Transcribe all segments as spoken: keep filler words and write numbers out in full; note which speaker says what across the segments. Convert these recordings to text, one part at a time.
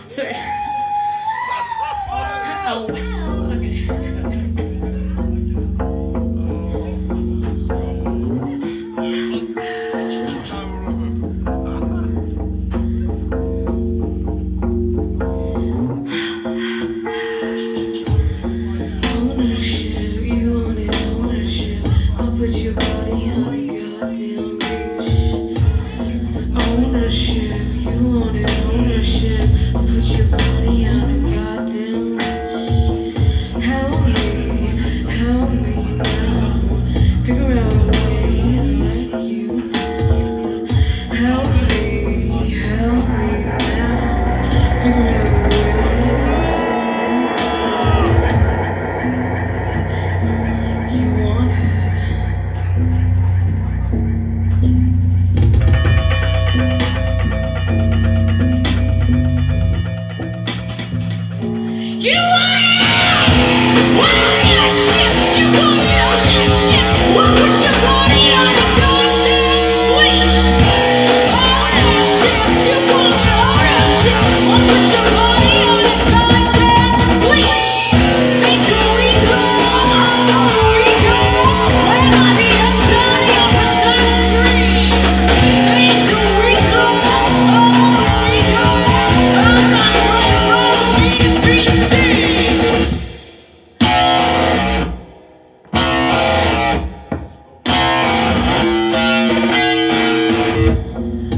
Speaker 1: Sorry. Oh, wow. Okay. Ownership, you wanted ownership. I'll put your body on a goddamn leash. Ownership, you wanted ownership. I'll put your body on a goddamn leash. Help me, help me now. Figure out a way to let you down. Help me, help me now. Figure out a way. You want it. You want it! Want your shit! You want your shit! We'll put your body on a goddamn leash! Ownership! You want ownership! We'll put your body on a goddamn leash! Rico, Rico, Rico, where might be a shiny on the country? Rico, Rico, oh Rico, I'm not going to be the B C.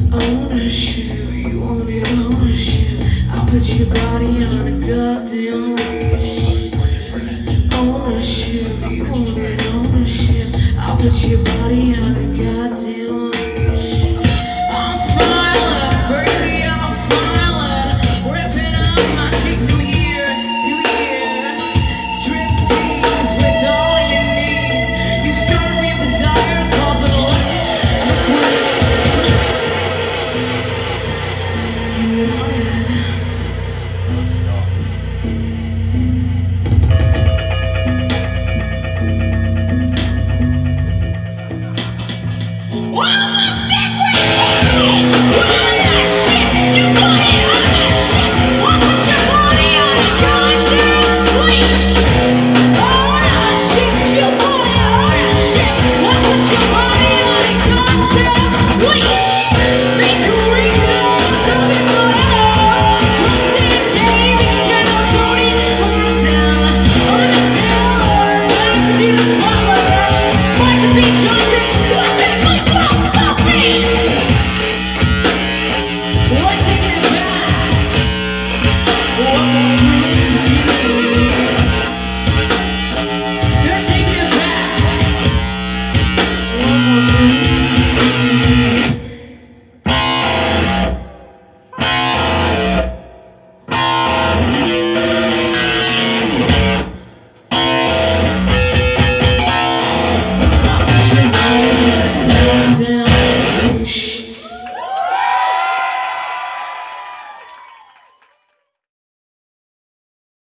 Speaker 1: Ownership, you wanted ownership. I'll put your body on a goddamn